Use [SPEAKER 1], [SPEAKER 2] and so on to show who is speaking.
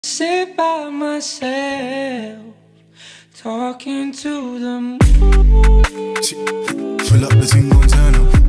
[SPEAKER 1] Sit by myself, talking to the moon.
[SPEAKER 2] Fill up the thing, gon' turn up.